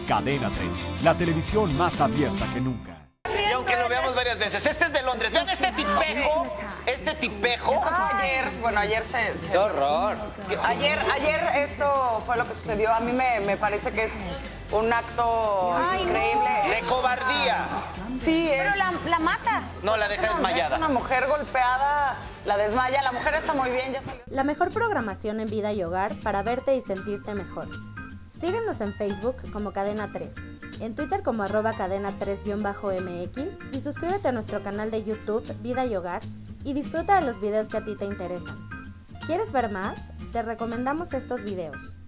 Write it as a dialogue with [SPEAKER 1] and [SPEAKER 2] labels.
[SPEAKER 1] Cadena 30, la televisión más abierta que nunca.
[SPEAKER 2] Y aunque lo veamos varias veces, este es de Londres. Vean este tipejo. Este tipejo.
[SPEAKER 3] Esto fue ayer, bueno, ayer
[SPEAKER 4] ¡Qué horror!
[SPEAKER 3] Ayer esto fue lo que sucedió. A mí me parece que es un acto increíble.
[SPEAKER 2] De cobardía.
[SPEAKER 3] Sí,
[SPEAKER 5] Pero la mata.
[SPEAKER 2] No, la deja
[SPEAKER 3] Es
[SPEAKER 2] desmayada.
[SPEAKER 3] una mujer golpeada, la desmaya. La mujer está muy bien, ya salió.
[SPEAKER 6] La mejor programación en vida y hogar para verte y sentirte mejor. Síguenos en Facebook como Cadena 3, en Twitter como @cadena3_mx y suscríbete a nuestro canal de YouTube Vida y Hogar y disfruta de los videos que a ti te interesan. ¿Quieres ver más? Te recomendamos estos videos.